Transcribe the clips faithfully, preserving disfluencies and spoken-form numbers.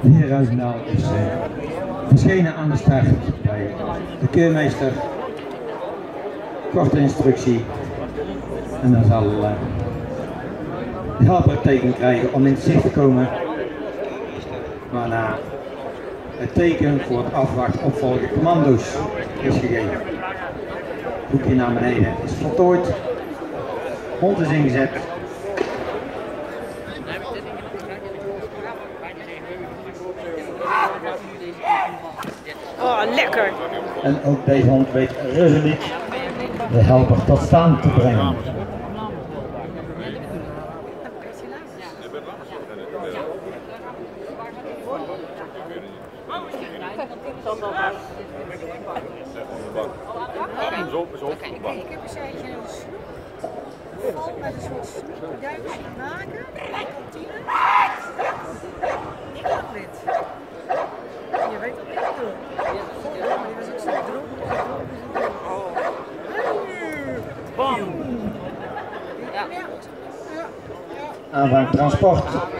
De heer Ruizendaal is uh, verschenen aan de start bij de keurmeester. Korte instructie. En dan zal uh, de helper het teken krijgen om in het zicht te komen. Waarna het teken voor het afwacht opvolgen commando's is gegeven. Hoekje naar beneden is voltooid. Hond is ingezet. Oh, lekker! En ook deze hond weet resoluut de helper tot staan te brengen. Ik heb een zijtje in de snoep. Valt met een soort snoepduikje maken. Kantine. Ik had dit. Je weet wat ik doe. Ja, maar die was ook zo dronken. Bam! Ja. Aanvang transport.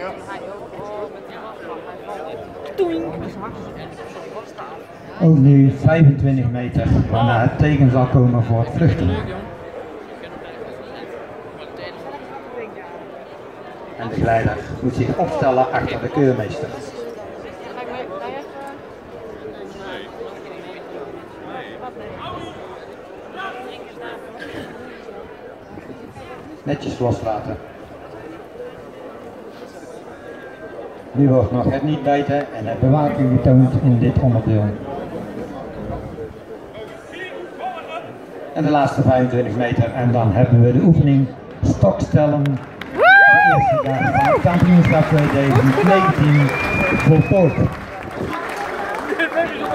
Toing! Ook nu vijfentwintig meter, waarna het teken zal komen voor het vluchten. En de geleider moet zich opstellen achter de keurmeester. Netjes loslaten. Nu wordt nog het niet bijten en het bewaking getoond in dit onderdeel. En de laatste vijfentwintig meter en dan hebben we de oefening stokstellen. De eerste dag van het kampioenschap tweeduizend negentien voltooid.